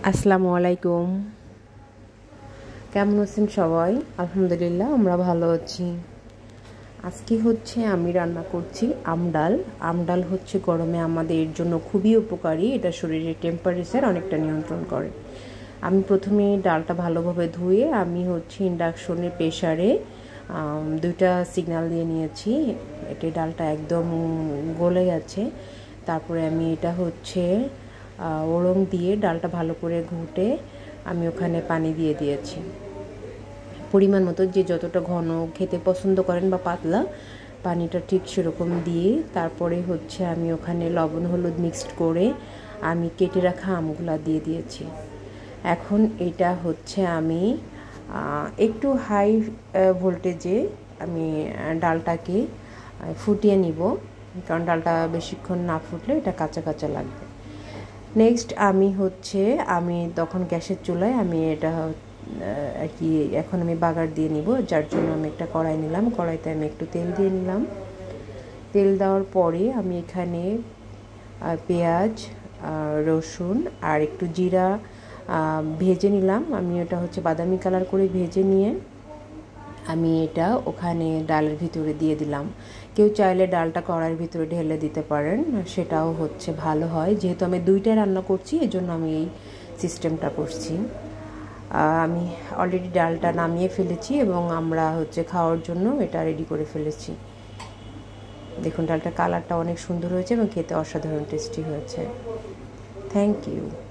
আসসালামু আলাইকুম। কেমন আছেন সবাই? আলহামদুলিল্লাহ আমরা ভালো আছি। আজকে আমি রান্না করছি আমডাল। আমডাল গরমে আমাদের জন্য খুবই উপকারী। এটা শরীরের টেম্পারেচার অনেকটা নিয়ন্ত্রণ করে। আমি প্রথমে ডালটা ভালোভাবে ধুয়ে আমি ইন্ডাকশনের প্রেসারে দুইটা সিগন্যাল দিয়ে নিয়েছি। এটা ডালটা একদম গলে গেছে। তারপরে আমি এটা ওড়ং দিয়ে ডালটা ভালো করে ঘুটে আমি ওখানে পানি দিয়ে দিয়েছি পরিমাণ মতো, যে যতটা ঘন খেতে পছন্দ করেন বা পাতলা, পানিটা ঠিক সেরকম দিয়ে তারপরে আমি ওখানে লবণ হলুদ মিক্সড করে আমি কেটে রাখা আমগুলা দিয়ে দিয়েছি। এখন এটা আমি একটু হাই ভোল্টেজে আমি ডালটাকে ফুটিয়ে নিব, কারণ ডালটা বেশিক্ষণ না ফুটলে এটা কাঁচা কাঁচা লাগবে। নেক্সট আমি তখন গ্যাসের চুলায় আমি এটা এখন আমি বাগার দিয়ে নিব, যার জন্য আমি একটা কড়াই নিলাম। কড়াইতে আমি একটু তেল দিয়ে নিলাম। তেল দেওয়ার পরে আমি এখানে পেঁয়াজ, রসুন আর একটু জিরা ভেজে নিলাম। আমি এটা বাদামি কালার করে ভেজে নিয়ে আমি এটা ওখানে ডালের ভিতরে দিয়ে দিলাম। কেউ চাইলে ডালটা কড়াইয়ের ভিতরে ঢেলে দিতে পারেন, সেটাও ভালো হয়। যেহেতু আমি দুইটা রান্না করছি, এজন্য আমি এই সিস্টেমটা করছি। আমি অলরেডি ডালটা নামিয়ে ফেলেছি এবং আমরা খাওয়ার জন্য এটা রেডি করে ফেলেছি। দেখুন, ডালটার কালারটা অনেক সুন্দর হয়েছে এবং খেতে অসাধারণ টেস্টি হয়েছে। Thank you.